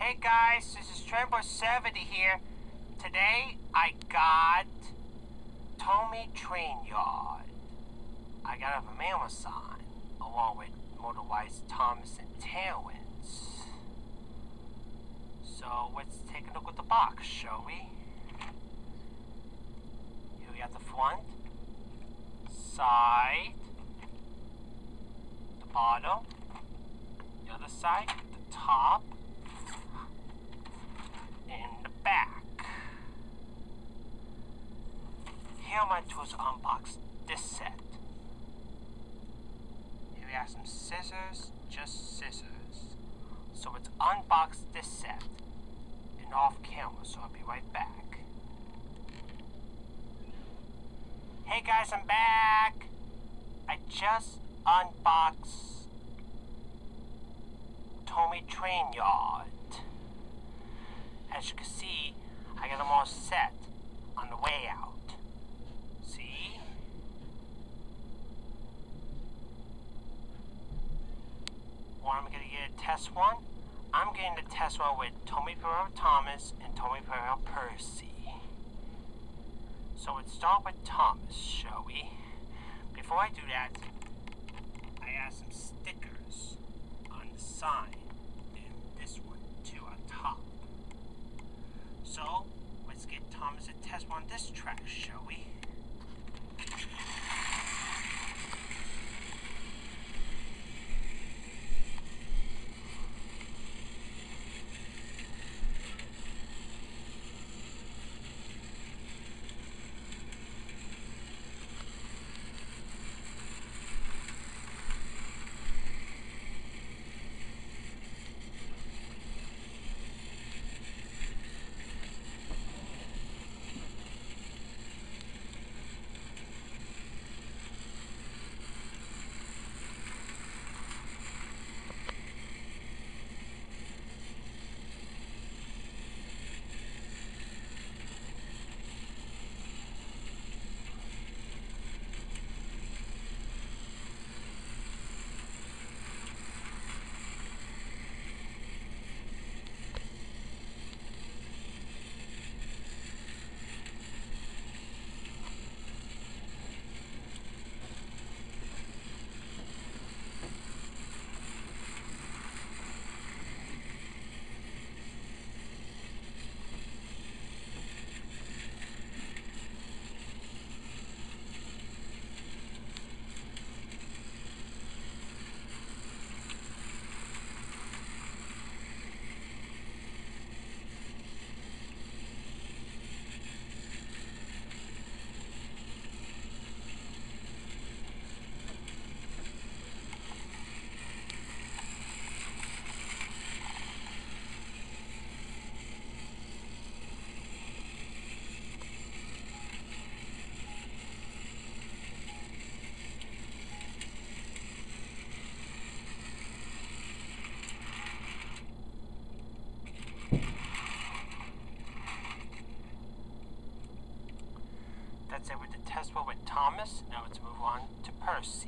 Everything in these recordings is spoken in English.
Hey guys, this is Trembo70 here. Today I got Tommy Train Yard. I got a mail sign along with Motorwise Thomas and Tailwinds. So let's take a look at the box, shall we? Here we have the front, side, the bottom, the other side, the top, and the back. Here are my tools to unbox this set. Here we have some scissors, just scissors. So let's unbox this set and off camera, so I'll be right back. Hey guys, I'm back! I just unboxed Tommy Train Yard. As you can see, I got them all set on the way out. See? Well, I'm gonna get a test one. I'm getting the test one with Tommy Pereira Thomas and Tommy Pereira Percy. So let's start with Thomas, shall we? Before I do that, I add some stickers on the side and this one too on top. So let's get Thomas a test on this track, shall we? That's it with the test one with Thomas. Now let's move on to Percy.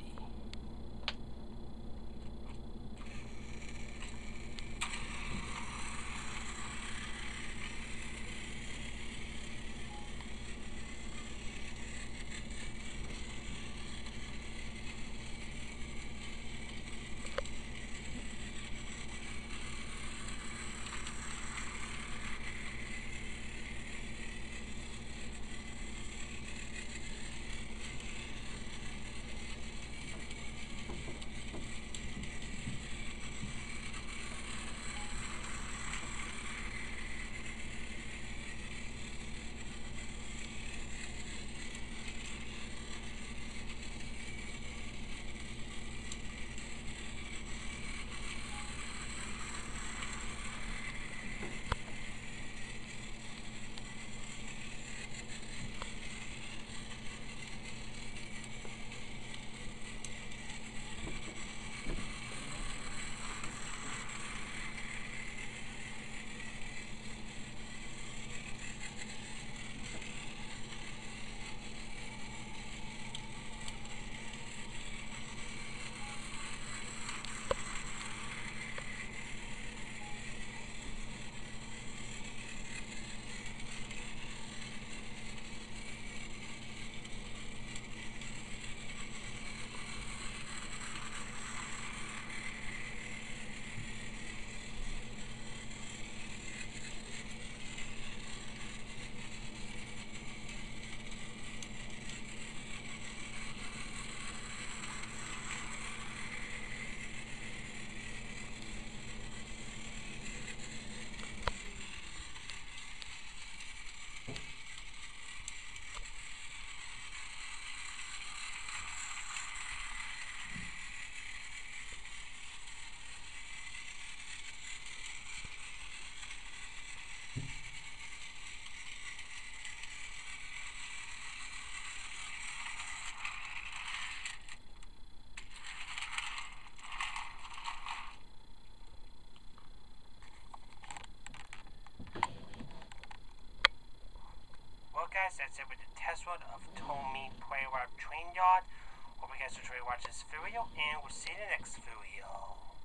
guys, that's it with the test run of Tomy Playground Train Yard. Hope you guys enjoy watching this video, and we'll see you in the next video.